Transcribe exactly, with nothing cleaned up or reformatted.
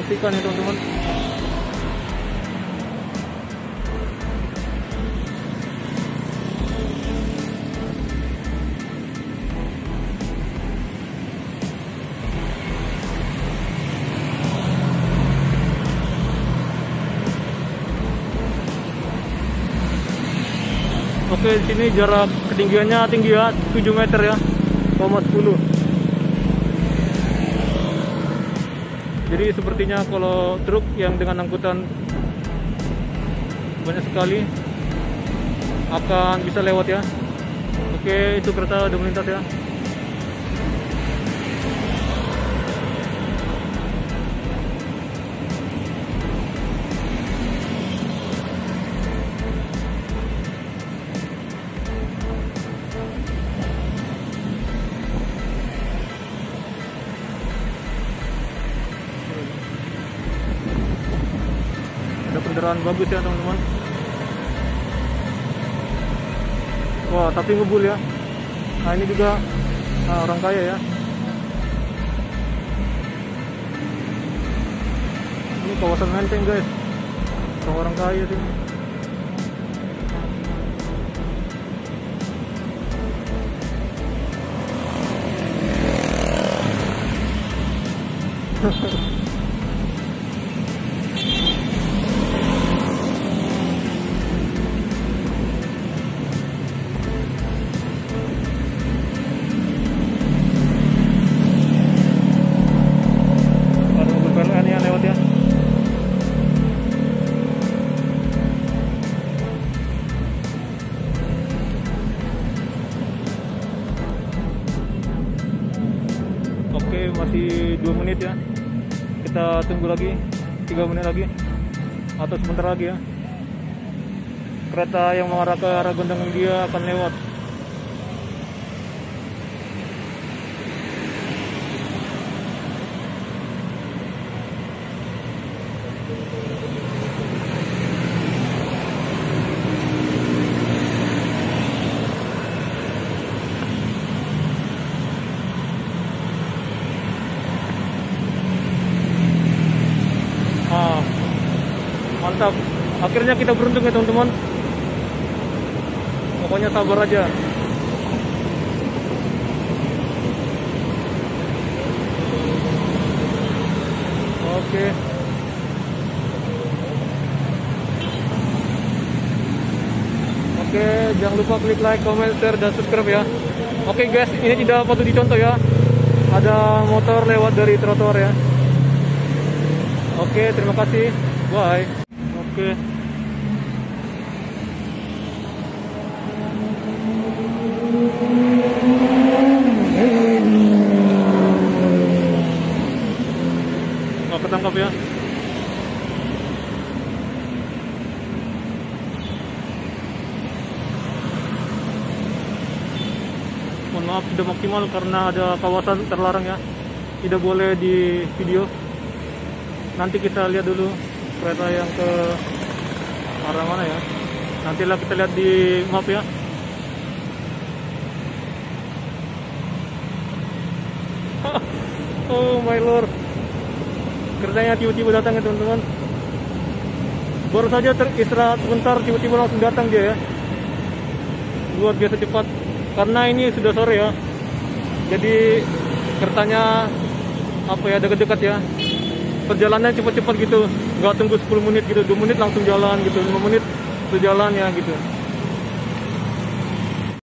pastikan ya teman-teman. Oke, di sini jarak ketinggiannya tinggi ya, tujuh meter ya, koma sepuluh. Jadi sepertinya kalau truk yang dengan angkutan banyak sekali akan bisa lewat ya. Oke, itu kereta udah melintas ya. Kendaraan bagus ya teman-teman. Wah, tapi ngebul ya. Nah, ini juga nah, orang kaya ya. Ini kawasan Menteng guys. Orang-orang kaya sih. Oke, masih dua menit ya. Kita tunggu lagi tiga menit lagi atau sebentar lagi ya. Kereta yang mengarah ke arah Gondang India akan lewat. Ah, mantap. Akhirnya kita beruntung ya teman-teman. Pokoknya sabar aja. Oke. Oke, jangan lupa klik like, comment, share, dan subscribe ya. Oke guys, ini tidak patut dicontoh ya. Ada motor lewat dari trotoar ya. Oke, terima kasih. Bye. Oke. Oh, ketangkap ya. Mohon maaf tidak maksimal karena ada kawasan terlarang ya. Tidak boleh di video. Nanti kita lihat dulu kereta yang ke arah mana ya. Nantilah kita lihat di map ya. Oh my lord, keretanya tiba-tiba datang ya teman-teman. Baru saja teristirahat sebentar, tiba-tiba langsung datang dia ya. Luar biasa cepat. Karena ini sudah sore ya, jadi keretanya apa ya, dekat-dekat ya. Perjalanannya cepat-cepat gitu, nggak tunggu sepuluh menit gitu, dua menit langsung jalan gitu, lima menit berjalan ya gitu.